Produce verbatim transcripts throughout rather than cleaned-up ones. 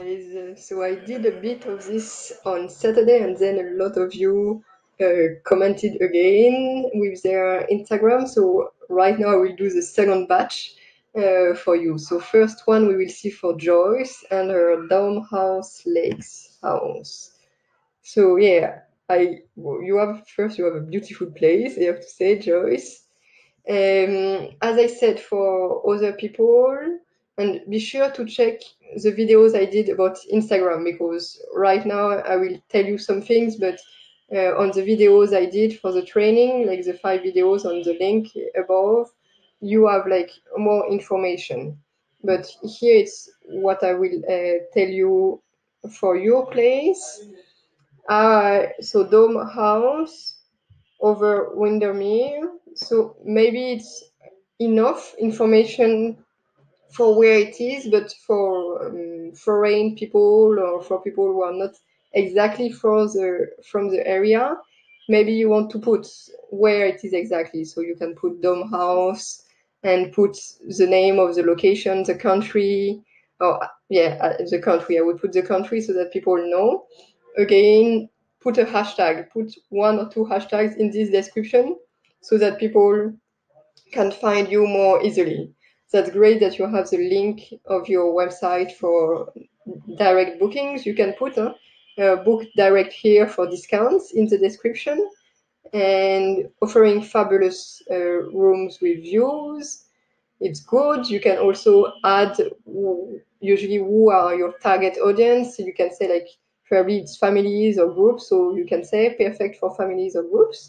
guys. So I did a bit of this on Saturday, and then a lot of you uh, commented again with their Instagram. So right now I will do the second batch uh, for you. So first one we will see for Joyce and her Dome House Lakes house. So yeah, I you have first you have a beautiful place. I have to say, Joyce. Um, as I said, for other people, and be sure to check the videos I did about Instagram, because right now I will tell you some things, but uh, on the videos I did for the training, like the five videos on the link above, you have like more information. But here it's what I will uh, tell you for your place. Uh, so Dome House over Windermere. So maybe it's enough information for where it is, but for um, foreign people or for people who are not exactly from the from the area, maybe you want to put where it is exactly. So you can put Dome House and put the name of the location, the country, or yeah, uh, the country. I would put the country so that people know. Again, put a hashtag, put one or two hashtags in this description so that people can find you more easily. That's great that you have the link of your website for direct bookings. You can put uh, uh, book direct here for discounts in the description, and offering fabulous uh, rooms with views. It's good. You can also add who, usually who are your target audience. So you can say like probably it's families or groups. So you can say perfect for families or groups.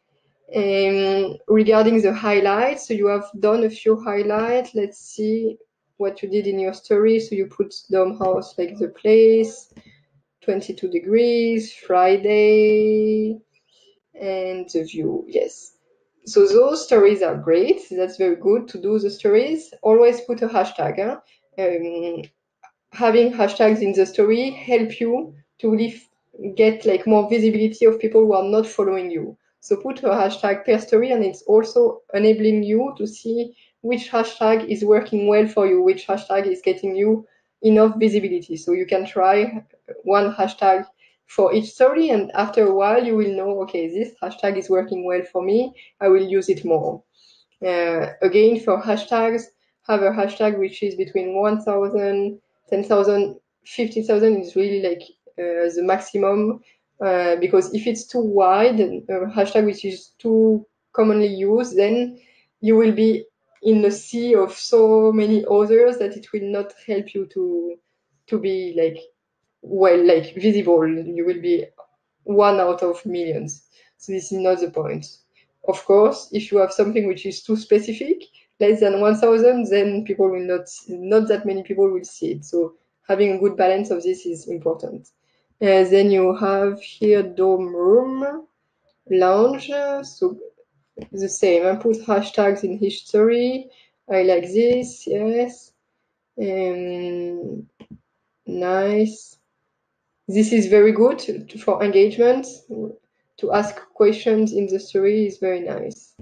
Um, regarding the highlights, so you have done a few highlights. Let's see what you did in your story. So you put Dome House like the place, twenty-two degrees, Friday, and the view. Yes. So those stories are great. That's very good to do the stories. Always put a hashtag. Huh? Um, having hashtags in the story help you to really get like more visibility of people who are not following you. So put a hashtag per story, and it's also enabling you to see which hashtag is working well for you, which hashtag is getting you enough visibility. So you can try one hashtag for each story, and after a while you will know, okay, this hashtag is working well for me, I will use it more. Uh, again, for hashtags, have a hashtag which is between one thousand, ten thousand, fifty thousand is really like uh, the maximum, uh, because if it's too wide, a hashtag which is too commonly used, then you will be in a sea of so many others that it will not help you to to be like well like visible. You will be one out of millions. So this is not the point. Of course, if you have something which is too specific, less than one thousand, then people will not, not that many people will see it. So having a good balance of this is important. Uh, then you have here Dome Room, Lounge. So the same, I put hashtags in history. I like this, yes. Um, nice. This is very good to, for engagement. To ask questions in the story is very nice.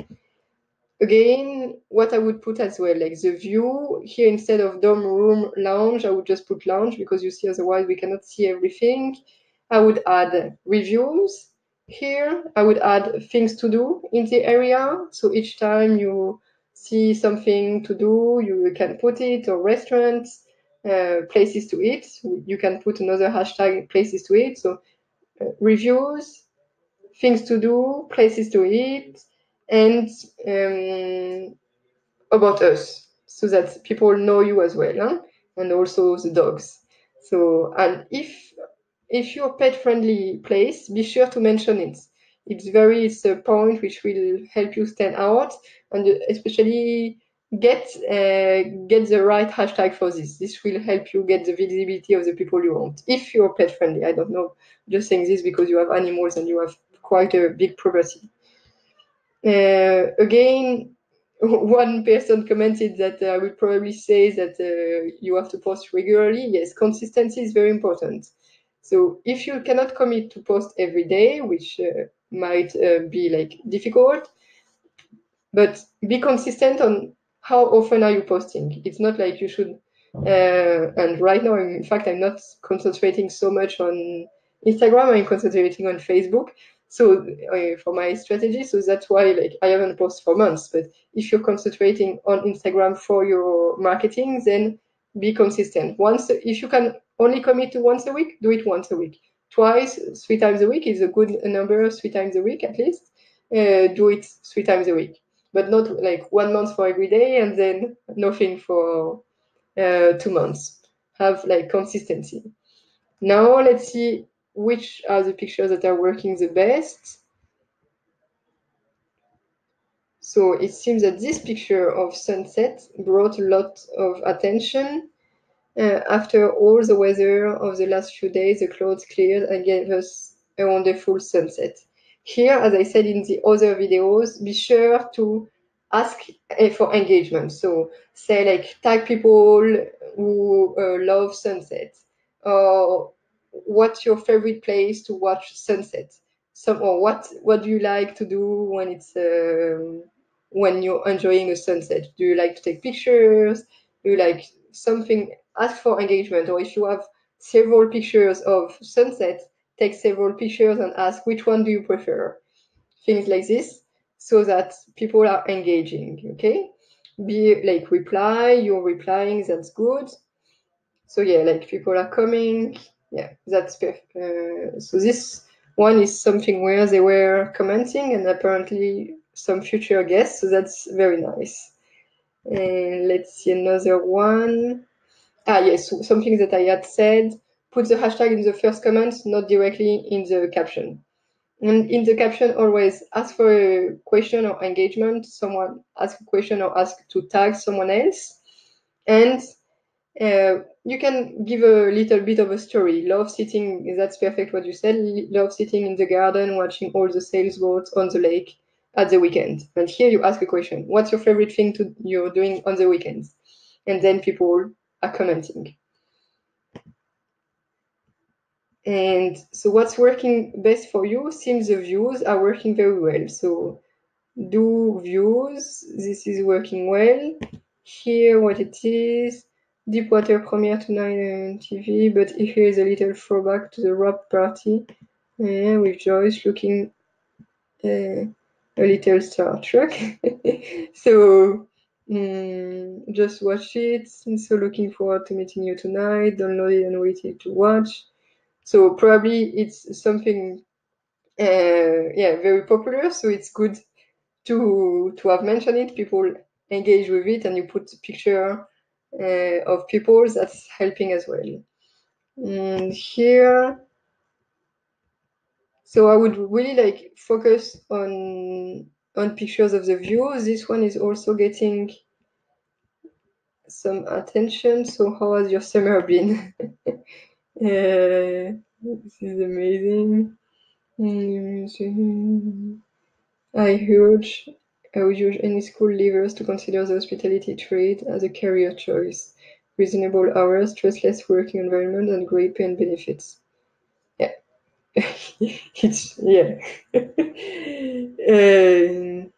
Again, what I would put as well, like the view here, instead of Dome Room Lounge, I would just put lounge, because you see otherwise we cannot see everything. I would add reviews here. I would add things to do in the area. So each time you see something to do, you can put it, or restaurants, uh, places to eat. You can put another hashtag, places to eat. So uh, reviews, things to do, places to eat, and um, about us, so that people know you as well, huh? And also the dogs. So, and if if you're pet friendly place, be sure to mention it. It's very it's a point which will help you stand out, and especially get uh, get the right hashtag for this. This will help you get the visibility of the people you want. If you're pet friendly, I don't know, just saying this because you have animals and you have quite a big property. Uh, again, one person commented that I would probably say that uh, you have to post regularly. Yes, consistency is very important. So if you cannot commit to post every day, which uh, might uh, be like difficult, but be consistent on how often are you posting. It's not like you should Uh, and right now, in fact, I'm not concentrating so much on Instagram. I'm concentrating on Facebook. So uh, for my strategy, so that's why like I haven't posted for months. But if you're concentrating on Instagram for your marketing, then be consistent. Once, if you can only commit to once a week, do it once a week. Twice, three times a week is a good number. Three times a week at least. Uh, do it three times a week, but not like one month for every day and then nothing for uh, two months. Have like consistency. Now let's see which are the pictures that are working the best. So it seems that this picture of sunset brought a lot of attention. Uh, after all the weather of the last few days, the clouds cleared and gave us a wonderful sunset. Here, as I said in the other videos, be sure to ask uh, for engagement. So say like tag people who uh, love sunset, or what's your favorite place to watch sunset? Some or what what do you like to do when it's um, when you're enjoying a sunset? Do you like to take pictures? Do you like something? Ask for engagement. Or if you have several pictures of sunset, take several pictures and ask which one do you prefer. Things like this, so that people are engaging. Okay, be like reply. You're replying. That's good. So yeah, like people are coming. Yeah, that's perfect. Uh, so this one is something where they were commenting and apparently some future guests. So that's very nice. And let's see another one. Ah, yes, so something that I had said, put the hashtag in the first comment, not directly in the caption. And in the caption, always ask for a question or engagement. Someone ask a question or ask to tag someone else. And uh, you can give a little bit of a story. Love sitting, that's perfect what you said. Love sitting in the garden, watching all the sailboats on the lake at the weekend. And here you ask a question. What's your favorite thing to you're doing on the weekends? And then people are commenting. And so what's working best for you seems the views are working very well. So do views, this is working well. Here what it is, Deepwater premiere tonight on T V, but here is a little throwback to the rap party uh, with Joyce looking uh, a little Star Trek. So um, just watch it. So looking forward to meeting you tonight. Download it and waiting to watch. So probably it's something, uh, yeah, very popular. So it's good to to have mentioned it. People engage with it, and you put a picture uh, of people. That's helping as well. And here, so I would really like focus on on pictures of the view. This one is also getting some attention. So how has your summer been? uh, this is amazing. I urge, I would urge any school leavers to consider the hospitality trade as a career choice. Reasonable hours, stressless working environment, and great pay and benefits. Yeah, it's yeah. um,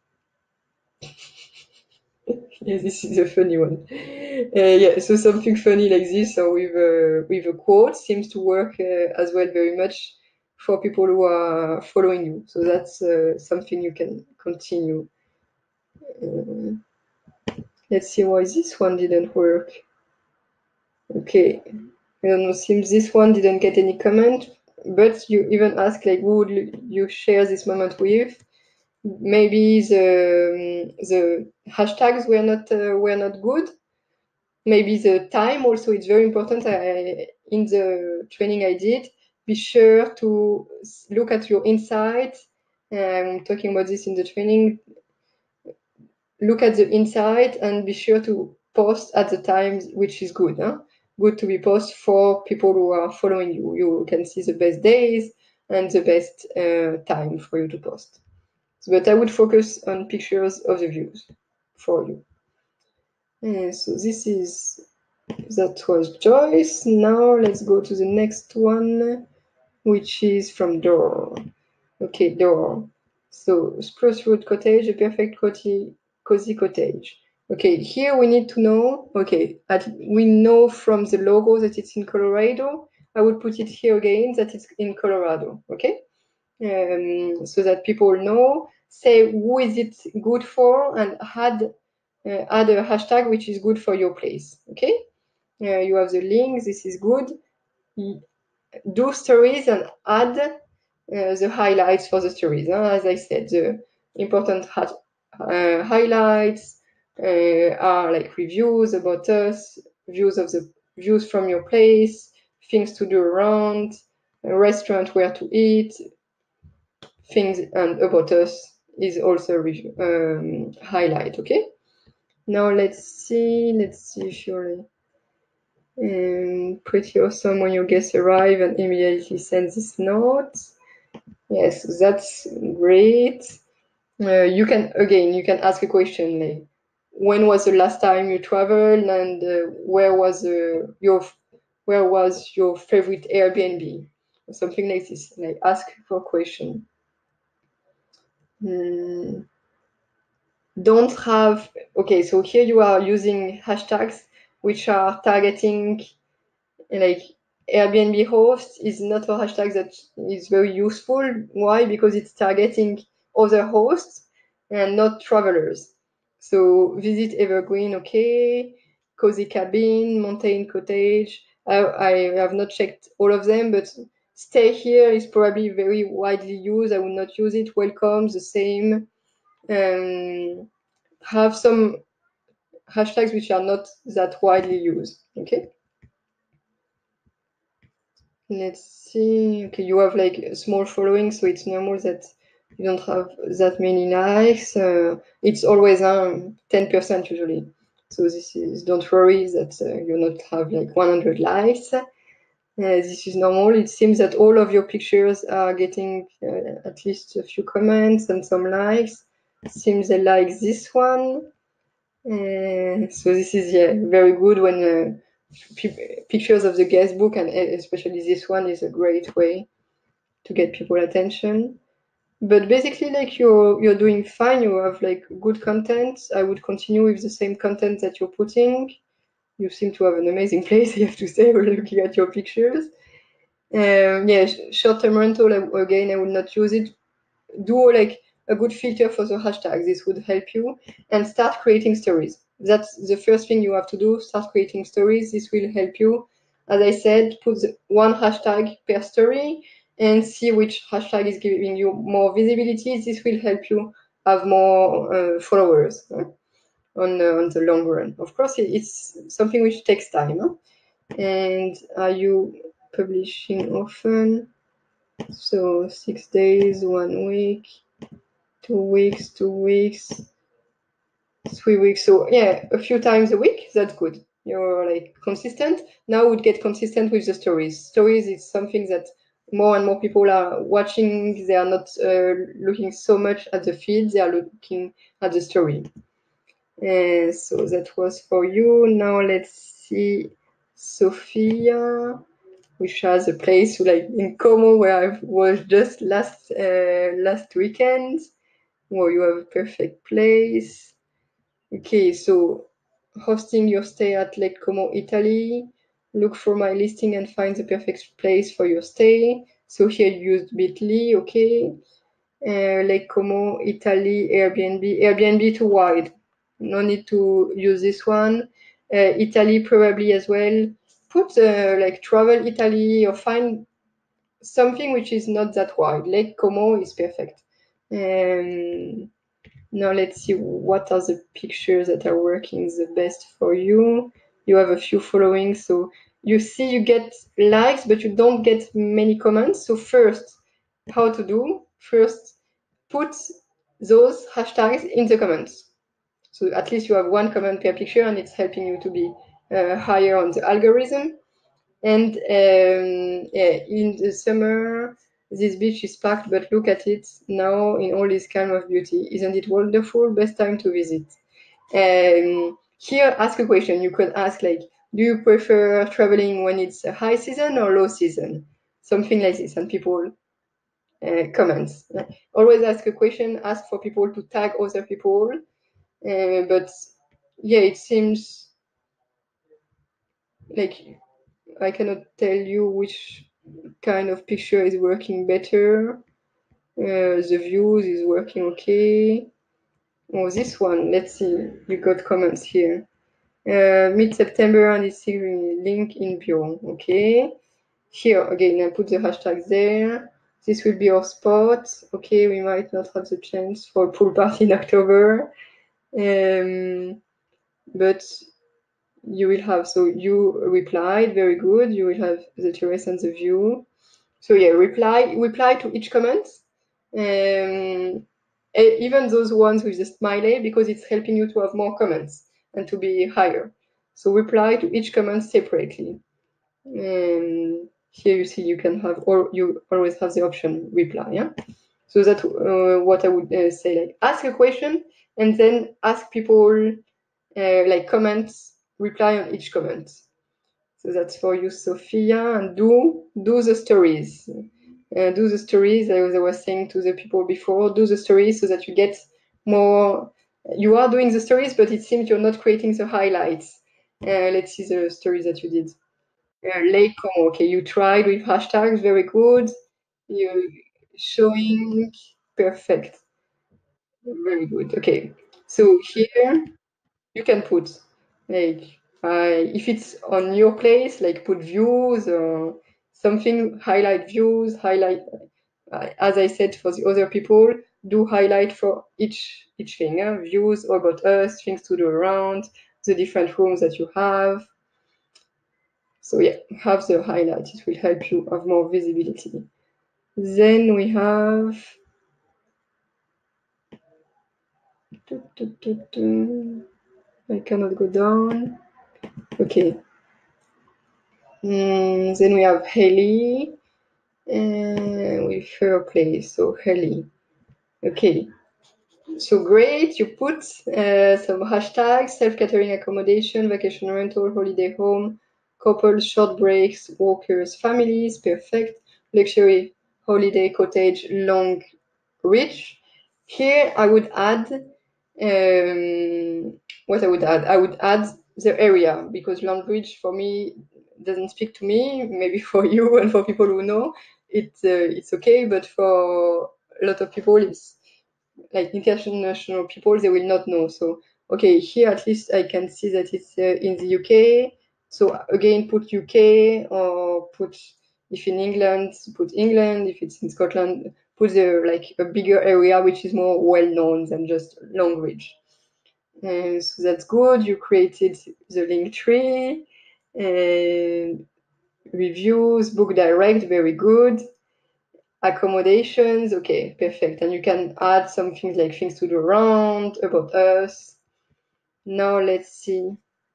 yeah, this is a funny one. Uh, yeah, so something funny like this, or with a with a quote, seems to work uh, as well very much for people who are following you. So that's uh, something you can continue. Uh, let's see why this one didn't work. Okay, I don't know, seems this one didn't get any comment, but you even ask like who would you share this moment with. Maybe the the hashtags were not uh, were not good. Maybe the time also, it's very important. I, in the training I did, be sure to look at your insight. I'm talking about this in the training. Look at the insight and be sure to post at the time which is good. Huh? Good to be post for people who are following you. You can see the best days and the best uh, time for you to post. But I would focus on pictures of the views for you. And so this is, that was Joyce. Now let's go to the next one, which is from Dor. Okay, Dor. So Spruce Wood Cottage, a perfect cozy, cozy cottage. Okay, here we need to know, okay, at, we know from the logo that it's in Colorado. I would put it here again that it's in Colorado, okay? Um, so that people know, say who is it good for, and add, uh, add a hashtag which is good for your place, okay? Uh, you have the link, this is good. Do stories and add uh, the highlights for the stories. Huh? As I said, the important uh, highlights uh, are like reviews about us, views of the views from your place, things to do around, a restaurant where to eat, things and about us is also a review, um, highlight. Okay. Now let's see. Let's see if you're um, pretty awesome when your guests arrive and immediately send this note. Yes, that's great. Uh, you can, again, you can ask a question like, when was the last time you traveled, and uh, where was uh, your where was your favorite Airbnb, or something like this. Like ask for a question. Hmm. Don't have, okay, so here you are using hashtags which are targeting like Airbnb host is not a hashtag that is very useful. Why? Because it's targeting other hosts and not travelers. So visit Evergreen, okay, Cozy Cabin, Mountain Cottage. I, I have not checked all of them, but stay here is probably very widely used. I would not use it. Welcome, the same. Um, have some hashtags which are not that widely used, okay? Let's see. Okay, you have like a small following, so it's normal that you don't have that many likes. Uh, it's always um, ten percent usually. So this is, don't worry that uh, you not have like one hundred likes. Uh, this is normal. It seems that all of your pictures are getting uh, at least a few comments and some likes. Seems they like this one. Uh, so this is yeah very good when uh, pictures of the guest book, and especially this one is a great way to get people attention. But basically, like you're you're doing fine. You have like good content. I would continue with the same content that you're putting. You seem to have an amazing place, I have to say, when looking at your pictures. Um, yeah, short-term rental, again, I would not use it. Do like a good filter for the hashtags. This would help you. And start creating stories. That's the first thing you have to do. Start creating stories. This will help you. As I said, put one hashtag per story and see which hashtag is giving you more visibility. This will help you have more uh, followers huh? on, uh, on the long run. Of course, it's something which takes time. Huh? And are you publishing often? So six days, one week, two weeks, two weeks, three weeks. So yeah, a few times a week. That's good. You're like consistent. Now would get consistent with the stories. Stories is something that more and more people are watching. They are not uh, looking so much at the feed. They are looking at the story. And so that was for you. Now let's see Sophia, which has a place like in Como where I was just last uh, last weekend. Well, you have a perfect place. Okay, so hosting your stay at Lake Como, Italy. Look for my listing and find the perfect place for your stay. So here you used Bitly, okay. Uh, Lake Como, Italy, Airbnb. Airbnb too wide. No need to use this one. Uh, Italy probably as well. Put uh, like travel Italy or find something which is not that wide. Lake Como is perfect. Um, now let's see what are the pictures that are working the best for you. You have a few following, so you see you get likes, but you don't get many comments. So first, how to do? First, put those hashtags in the comments. So at least you have one comment per picture, and it's helping you to be uh, higher on the algorithm. And um, yeah, in the summer, this beach is packed, but look at it now in all this kind of beauty. Isn't it wonderful? Best time to visit. Um, here, ask a question. You could ask like, do you prefer traveling when it's a high season or low season? Something like this, and people uh, comment. Always ask a question. Ask for people to tag other people, uh, but yeah, it seems like I cannot tell you which kind of picture is working better. Uh, the views is working okay. Oh, this one, let's see. You got comments here. Uh, mid-September and it's link in bio. Okay. Here again, I put the hashtag there. This will be our spot. Okay, we might not have the chance for a pool party in October. Um, but you will have, so you replied, very good. You will have the terrace and the view. So yeah, reply reply to each comment. Um, even those ones with the smiley, because it's helping you to have more comments and to be higher. So reply to each comment separately. Um, here you see you can have, or you always have the option reply. Yeah. So that's uh, what I would uh, say. Like ask a question and then ask people uh, like comments, reply on each comment. So that's for you, Sophia, and do do the stories. Uh, do the stories, as I was saying to the people before, do the stories so that you get more. You are doing the stories, but it seems you're not creating the highlights. Uh, let's see the stories that you did. Uh, Leico, okay, you tried with hashtags, very good. You showing, perfect, very good. Okay, so here you can put like uh, if it's on your place, like put views or something, highlight views, highlight uh, as I said for the other people, do highlight for each each thing, uh, views about us, things to do around, the different rooms that you have. So yeah, have the highlight, it will help you have more visibility. Then we have I cannot go down. Okay. Mm, then we have Haley uh, with her place. So Haley. Okay. So great. You put uh, some hashtags: self-catering accommodation, vacation rental, holiday home, couples, short breaks, walkers, families. Perfect. Luxury holiday cottage, long reach. Here I would add um, what I would add. I would add the area, because Longreach for me doesn't speak to me. Maybe for you and for people who know, it uh, it's okay, but for a lot of people, it's like international people, they will not know. So okay, here at least I can see that it's uh, in the U K. So again, put U K, or put, if in England, put England. If it's in Scotland, put the like a bigger area which is more well known than just Longreach. Uh, so that's good. You created the link tree, uh, reviews, book direct, very good. Accommodations, okay, perfect. And you can add some things like things to do around, about us. Now let's see.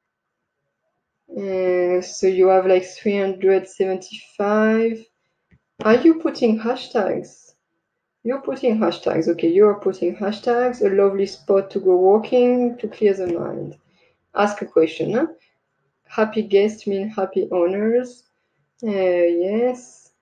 Uh, so you have like three hundred seventy-five. Are you putting hashtags? You're putting hashtags. Okay, you're putting hashtags. A lovely spot to go walking to clear the mind. Ask a question. Huh? Happy guests mean happy owners. Uh, yes.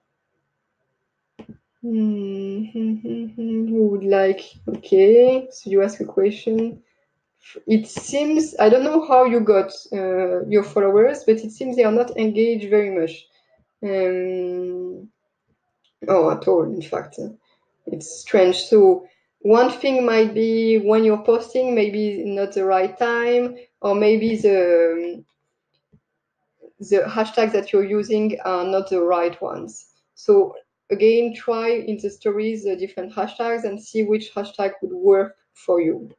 Mm-hmm. Who would like? Okay, so you ask a question. It seems, I don't know how you got uh, your followers, but it seems they are not engaged very much. Um, oh, at all, in fact. It's strange. So one thing might be when you're posting, maybe not the right time, or maybe the the hashtags that you're using are not the right ones. So again, try in the stories the different hashtags and see which hashtag would work for you.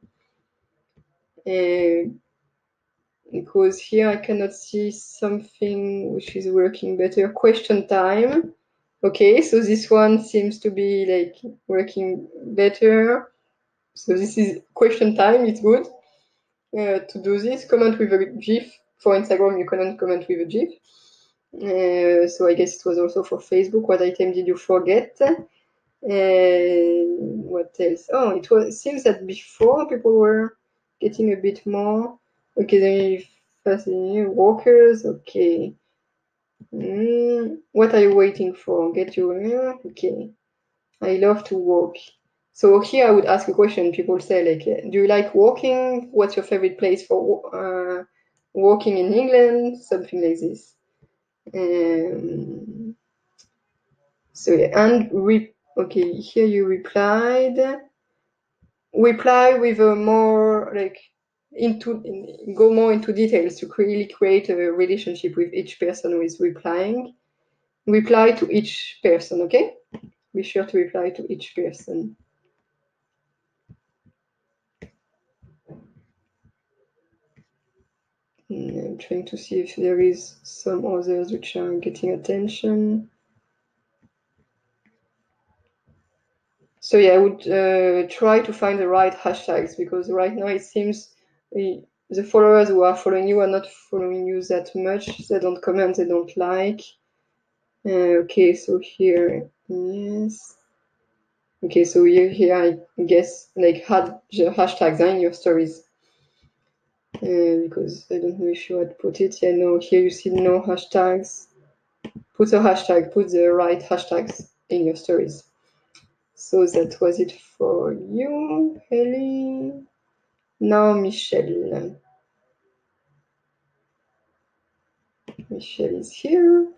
Uh, because here I cannot see something which is working better. Question time. Okay, so this one seems to be like working better. So this is question time, it's good uh, to do this. Comment with a GIF. For Instagram, you cannot comment with a GIF. Uh, so I guess it was also for Facebook. What item did you forget? Uh, what else? Oh, it was. It seems that before people were getting a bit more. Okay, then first walkers. Okay. Mm, what are you waiting for? Get your. Okay. I love to walk. So here I would ask a question. People say like, do you like walking? What's your favorite place for uh, walking in England? Something like this. Um, so yeah, and re okay, here you replied. Reply with a more like into go more into details to really create a relationship with each person who is replying. Reply to each person, okay? Be sure to reply to each person. I'm trying to see if there is some others which are getting attention. So yeah, I would uh, try to find the right hashtags, because right now it seems the, the followers who are following you are not following you that much. They don't comment, they don't like. Uh, okay, so here, yes. Okay, so you here, I guess, like, had the hashtags in your stories. Uh, because I don't know if you had put it. Yeah, no, here you see no hashtags. Put a hashtag, put the right hashtags in your stories. So that was it for you, Haley. Now, Michelle. Michelle is here.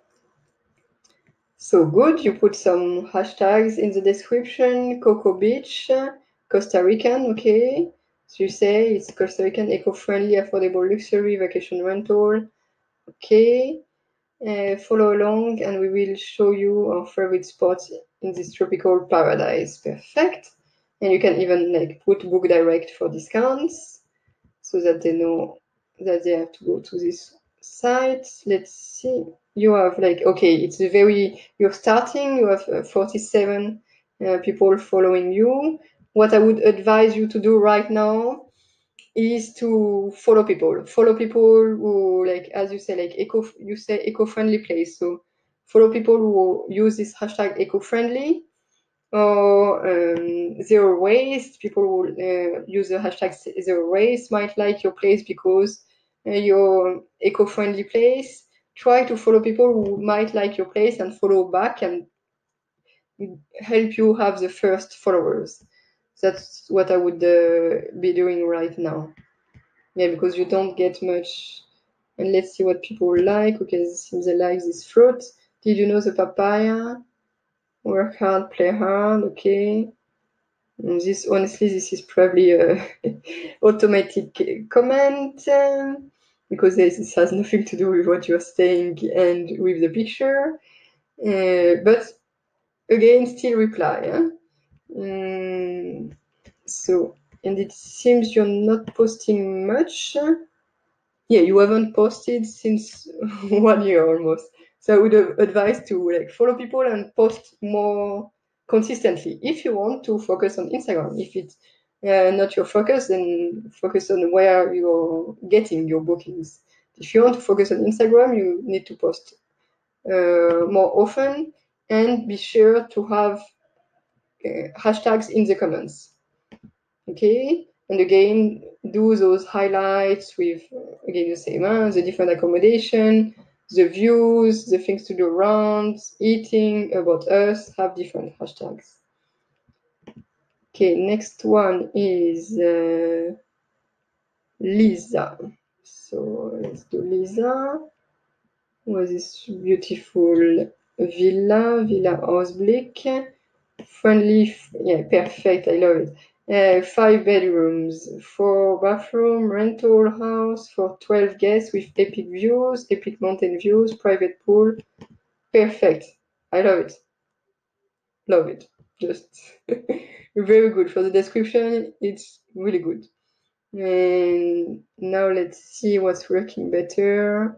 So good, you put some hashtags in the description. Cocoa Beach, Costa Rican, okay. So you say it's Costa Rican, eco-friendly, affordable luxury vacation rental, okay. Uh, follow along and we will show you our favorite spots in this tropical paradise. Perfect. And you can even like put book direct for discounts so that they know that they have to go to this site. Let's see. You have like, okay, it's a very, you're starting, you have uh, forty-seven uh, people following you. What I would advise you to do right now is to follow people. Follow people who, like, as you say, like eco, you say eco-friendly place. So follow people who use this hashtag eco-friendly or um, zero waste. People who uh, use the hashtag zero waste might like your place because uh, you're eco-friendly place. Try to follow people who might like your place and follow back and help you have the first followers. That's what I would uh, be doing right now. Yeah, because you don't get much. And let's see what people like. Okay, it seems they like this fruit. Did you know the papaya? Work hard, play hard. Okay. And this, honestly, this is probably a automatic comment um, because this has nothing to do with what you're saying and with the picture. Uh, but again, still reply. Huh? Mm, so, and it seems you're not posting much. Yeah, you haven't posted since one year almost. So I would advise to like follow people and post more consistently. If you want to focus on Instagram, if it's uh, not your focus, then focus on where you're getting your bookings. If you want to focus on Instagram, you need to post uh, more often and be sure to have uh, hashtags in the comments. Okay, and again, do those highlights with, again, the same, huh? The different accommodation, the views, the things to do around, eating, about us, have different hashtags. Okay, next one is uh, Lisa. So let's do Lisa. Was this beautiful villa, Villa Ausblick. Friendly, yeah, perfect, I love it. Uh, five bedrooms, four bathroom, rental house for twelve guests with epic views, epic mountain views, private pool. Perfect. I love it. Love it. Just very good. For the description, it's really good. And now let's see what's working better.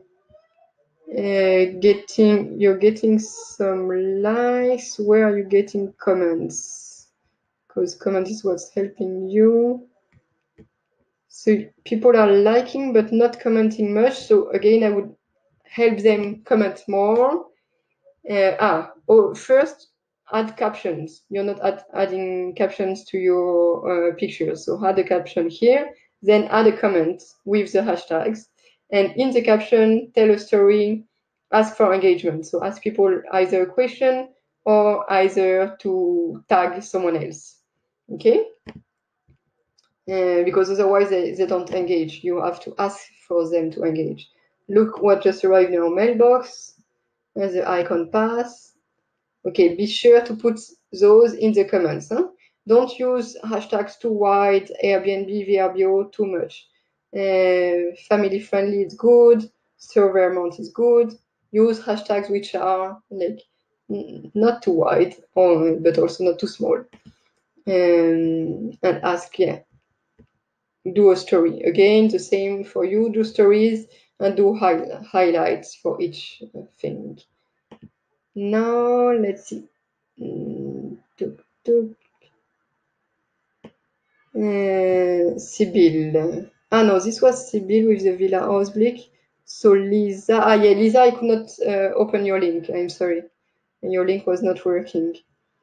Uh, getting, you're getting some likes. Where are you getting comments? Because comment is what's helping you. So people are liking but not commenting much. So again, I would help them comment more. Uh, ah, oh, first add captions. You're not add, adding captions to your uh, pictures. So add a caption here, then add a comment with the hashtags. And in the caption, tell a story, ask for engagement. So ask people either a question or either to tag someone else. Okay. Uh, because otherwise they, they don't engage. You have to ask for them to engage. Look what just arrived in your mailbox. There's the icon pass. Okay, be sure to put those in the comments. Huh? Don't use hashtags too wide, Airbnb, V R B O too much. Uh, family friendly is good, server amount is good. Use hashtags which are like not too wide, or, but also not too small. Um, and ask, yeah, do a story. Again, the same for you, do stories and do hi highlights for each thing. Now, let's see. Mm, tuk, tuk. Uh, Sibyl. Ah no, this was Sibyl with the Villa Ausblick. So Lisa, ah yeah, Lisa, I could not uh, open your link. I'm sorry. Your link was not working.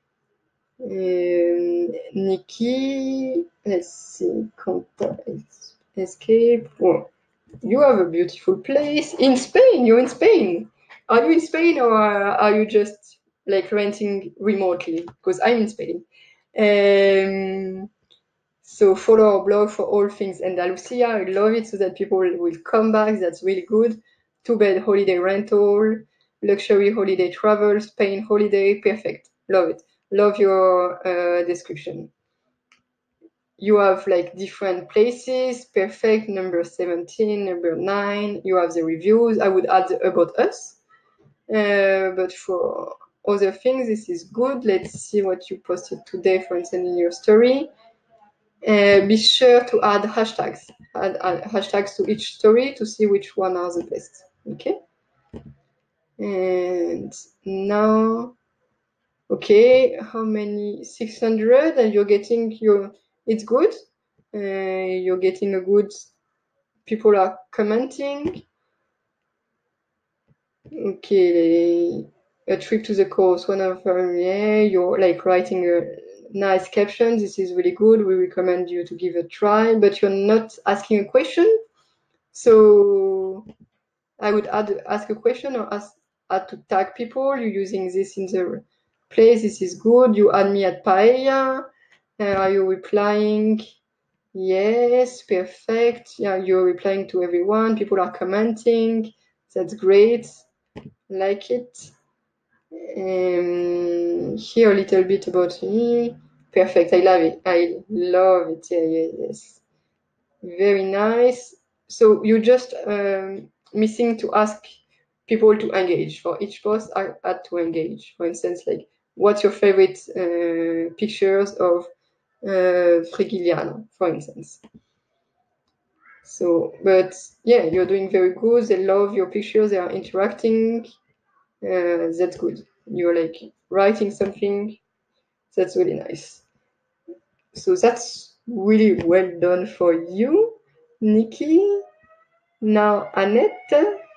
Um, Nikki, let's see, contact, escape. Oh, you have a beautiful place in Spain. You're in Spain. Are you in Spain or are you just like renting remotely? Because I'm in Spain. Um, so follow our blog for all things Andalusia. I love it so that people will come back. That's really good. Two-bed holiday rental, luxury holiday travel, Spain holiday. Perfect. Love it. Love your uh, description. You have like different places. Perfect. Number seventeen, number nine. You have the reviews. I would add the about us. Uh, but for other things, this is good. Let's see what you posted today, for instance, in your story. Uh, be sure to add hashtags. Add, add hashtags to each story to see which one are the best. Okay. And now, okay, how many? six hundred, and you're getting your. It's good. Uh, you're getting a good. People are commenting. Okay, a trip to the coast. One of them, yeah, you're like writing a nice caption. This is really good. We recommend you to give a try, but you're not asking a question. So I would add ask a question or ask add to tag people. You're using this in the place. This is good. You add me at Paella. Uh, are you replying? Yes, perfect. Yeah, you're replying to everyone. People are commenting. That's great. Like it. Um, here a little bit about me. Perfect. I love it. I love it. Yeah, yeah, yes. Very nice. So you just um, missing to ask people to engage. For each post, I had to engage. For instance, like, what's your favorite uh, pictures of uh, Frigigliano, for instance. So, but yeah, you're doing very good. They love your pictures. They are interacting. Uh, that's good. You're like writing something. That's really nice. So that's really well done for you, Nikki. Now, Annette,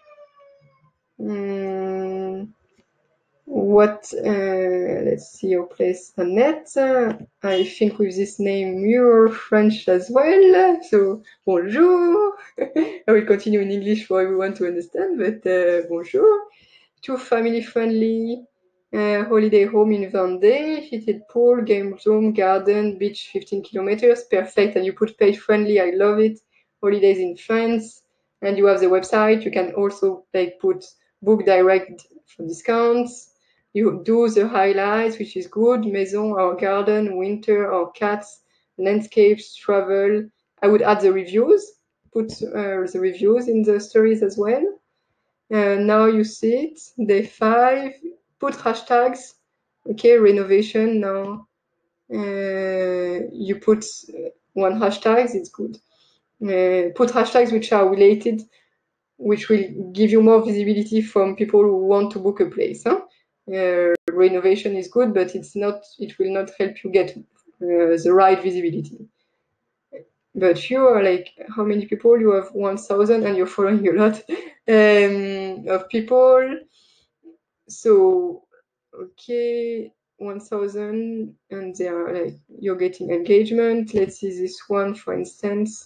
mm, what, uh, let's see your place, Annette. Uh, I think with this name you're French as well, so bonjour. I will continue in English for everyone to understand, but uh, bonjour. Too family friendly, uh, holiday home in Vendée, heated pool, game zone, garden, beach, fifteen kilometers, perfect. And you put page friendly, I love it. Holidays in France. And you have the website. You can also like put book direct for discounts. You do the highlights, which is good. Maison, our garden, winter, our cats, landscapes, travel. I would add the reviews. Put uh, the reviews in the stories as well. Uh, now you see it. Day five. Put hashtags. Okay, renovation. Now uh, you put one hashtags. It's good. Uh, put hashtags which are related, which will give you more visibility from people who want to book a place. Huh? Uh, renovation is good, but it's not. It will not help you get uh, the right visibility. But you are like, how many people? You have one thousand, and you're following a lot um, of people. So, okay, one thousand, and they are like, you're getting engagement. Let's see this one, for instance.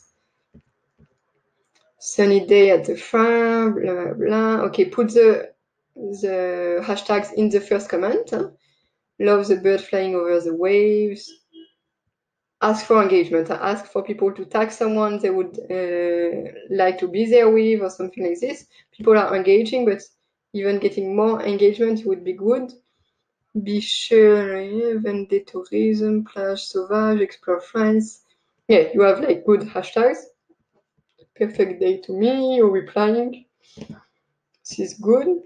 Sunny day at the farm, blah, blah, blah. Okay, put the, the hashtags in the first comment. Huh? Love the bird flying over the waves. ask for engagement. Ask for people to tag someone they would uh, like to be there with or something like this. People are engaging, but even getting more engagement would be good. Be sure, yeah, Vendée tourism, plage sauvage, explore France. Yeah, you have like good hashtags. Perfect day to me, or replying. This is good.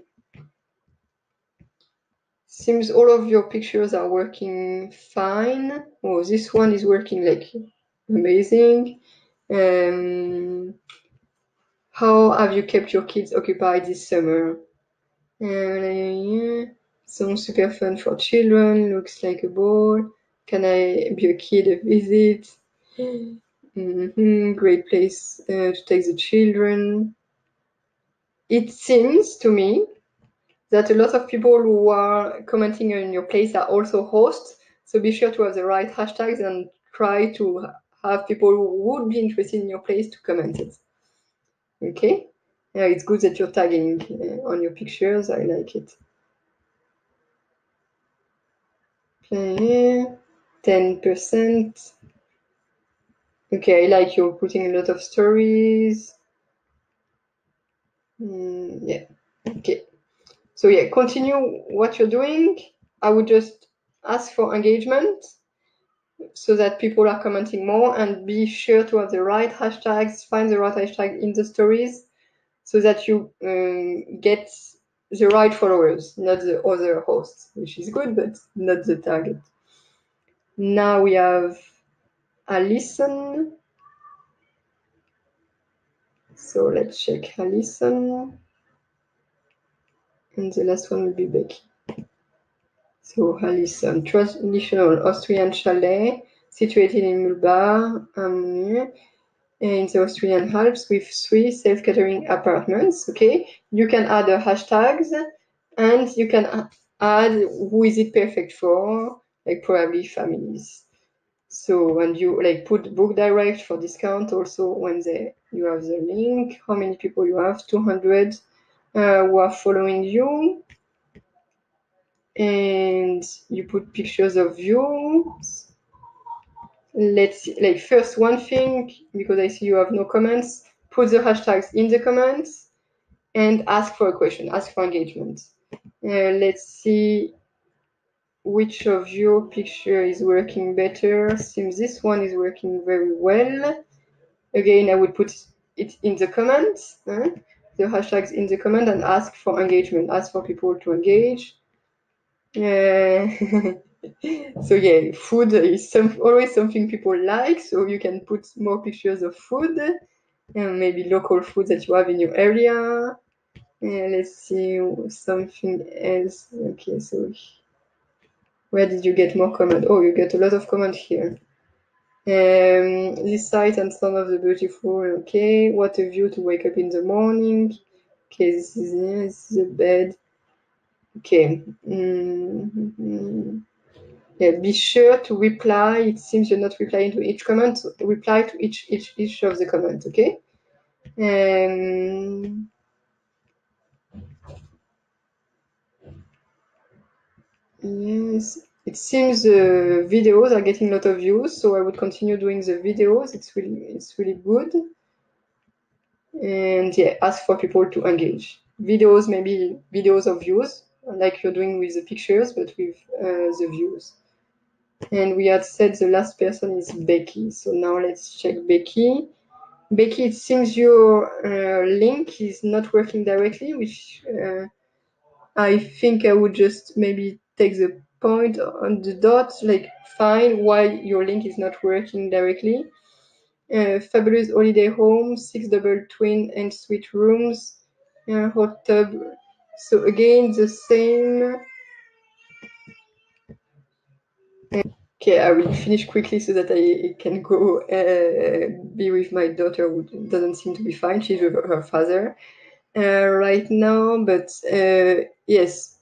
Seems all of your pictures are working fine. Oh, this one is working like amazing. Um, how have you kept your kids occupied this summer? Uh, sounds super fun for children. Looks like a ball. Can I be a kid a visit? Mm-hmm. Great place uh, to take the children. It seems to me that a lot of people who are commenting on your place are also hosts. So be sure to have the right hashtags and try to have people who would be interested in your place to comment it. Okay? Yeah, it's good that you're tagging uh, on your pictures. I like it. Okay, ten percent. Okay, I like you're putting a lot of stories. Mm, yeah, okay. So yeah, continue what you're doing. I would just ask for engagement so that people are commenting more, and be sure to have the right hashtags, find the right hashtag in the stories so that you um, get the right followers, not the other hosts, which is good, but not the target. Now we have Alison. So let's check Alison. And the last one will be Becky. So Alison, traditional Austrian chalet situated in Mulbar, um, in the Austrian Alps with three self-catering apartments. Okay, you can add the hashtags, and you can add who is it perfect for, like probably families. So, and you like put book direct for discount also when they you have the link. How many people you have? two hundred uh, who are following you. And you put pictures of you. Let's see, like first one thing, because I see you have no comments, put the hashtags in the comments and ask for a question, ask for engagement. Uh, let's see which of your picture is working better. Seems this one is working very well. Again, I would put it in the comments, huh? The hashtags in the comment, and ask for engagement, ask for people to engage. Uh, so yeah, food is some, always something people like, so you can put more pictures of food, and maybe local food that you have in your area. Uh, let's see something else. Okay, so where did you get more comment? Oh, you get a lot of comment here. Um, this site and some of the beautiful. Okay, what a view to wake up in the morning. Okay, this is, yeah, this is a bed. Okay. Mm-hmm. Yeah, be sure to reply. It seems you're not replying to each comment. So reply to each each each of the comments, okay? Um, yes, it seems the videos are getting a lot of views, so I would continue doing the videos. It's really it's really good. And yeah, ask for people to engage. Videos, maybe videos of views, like you're doing with the pictures, but with uh, the views. And we had said the last person is Becky. So now let's check Becky. Becky, it seems your uh, link is not working directly, which uh, I think I would just maybe take the point on the dot, like find why your link is not working directly. Uh, fabulous holiday home, six double twin and suite rooms, uh, hot tub. So again, the same. Okay, I will finish quickly so that I can go uh, be with my daughter, who doesn't seem to be fine. She's with her father uh, right now, but uh, yes,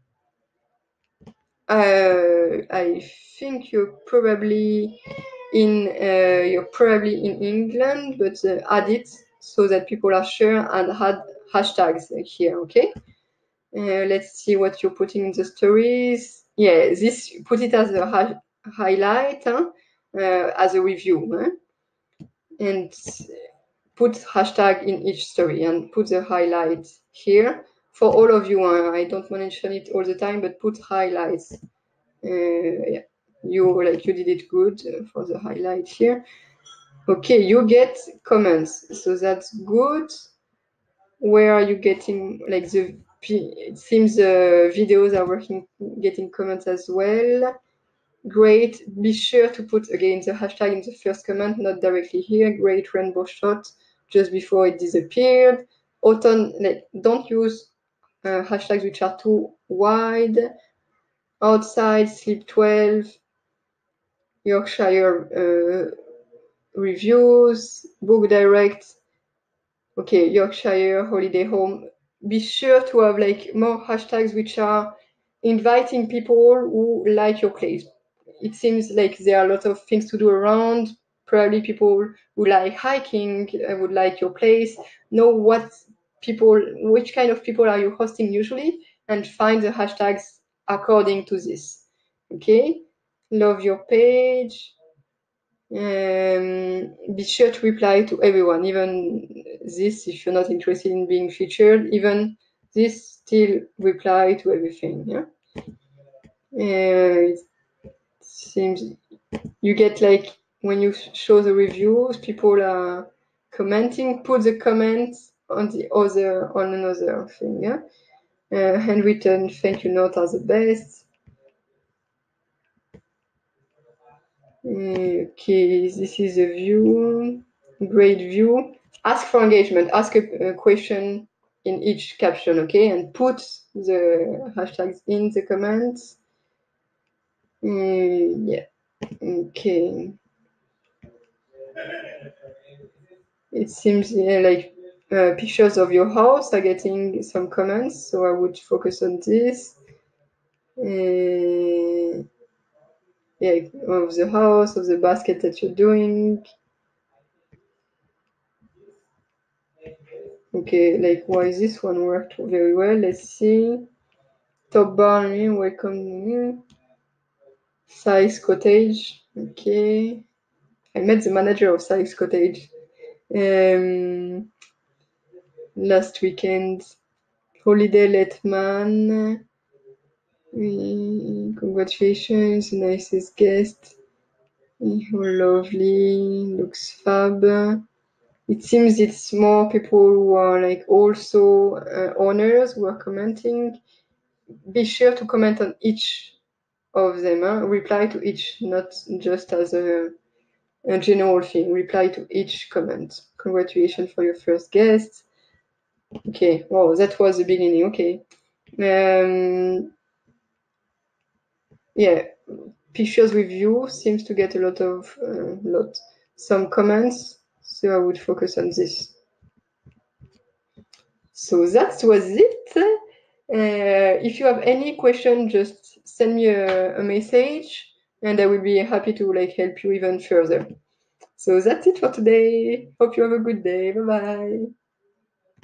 uh, I think you're probably in uh, you're probably in England, but uh, add it so that people are sure, and add hashtags here. Okay. Uh, let's see what you're putting in the stories. Yeah, this put it as a hi highlight. Huh? uh, as a review, eh? And put hashtag in each story and put the highlight here for all of you. Uh, I don't mention it all the time, but put highlights. Uh, yeah, you like you did it good for the highlight here. Okay, you get comments, so that's good. Where are you getting like the? It seems the videos are working, getting comments as well. Great. Be sure to put again the hashtag in the first comment, not directly here. Great rainbow shot just before it disappeared. Autumn, like, don't use uh, hashtags which are too wide. Outside, sleep twelve. Yorkshire uh, reviews. Book direct. Okay, Yorkshire holiday home. Be sure to have like more hashtags which are inviting people who like your place. It seems like there are a lot of things to do around. Probably people who like hiking uh, would like your place. Know what people, which kind of people are you hosting usually, and find the hashtags according to this. Okay, love your page. Um, be sure to reply to everyone, even this, if you're not interested in being featured, even this, still reply to everything. Yeah. Uh, it seems you get like when you show the reviews, people are commenting, put the comments on the other, on another thing. Yeah. Uh, handwritten thank you note are the best. Okay, this is a view, great view. Ask for engagement, ask a, a question in each caption, okay? And put the hashtags in the comments. Mm, yeah, okay. It seems yeah, like uh, pictures of your house are getting some comments, so I would focus on this. Uh, yeah, of the house, of the basket that you're doing. Okay, like why this one worked very well. Let's see. Top Barn, welcome. Sykes Cottage. Okay. I met the manager of Sykes Cottage um, last weekend. Holiday Letman. Mm, congratulations, nicest guest. Oh, lovely. Looks fab. It seems it's more people who are like also uh, owners who are commenting. Be sure to comment on each of them. Huh? Reply to each, not just as a, a general thing. Reply to each comment. Congratulations for your first guest. Okay, wow, that was the beginning. Okay. Um, yeah, pictures review seems to get a lot of, uh, lot, some comments. So I would focus on this. So that was it. Uh, if you have any question, just send me a, a message and I will be happy to like help you even further. So that's it for today. Hope you have a good day. Bye bye.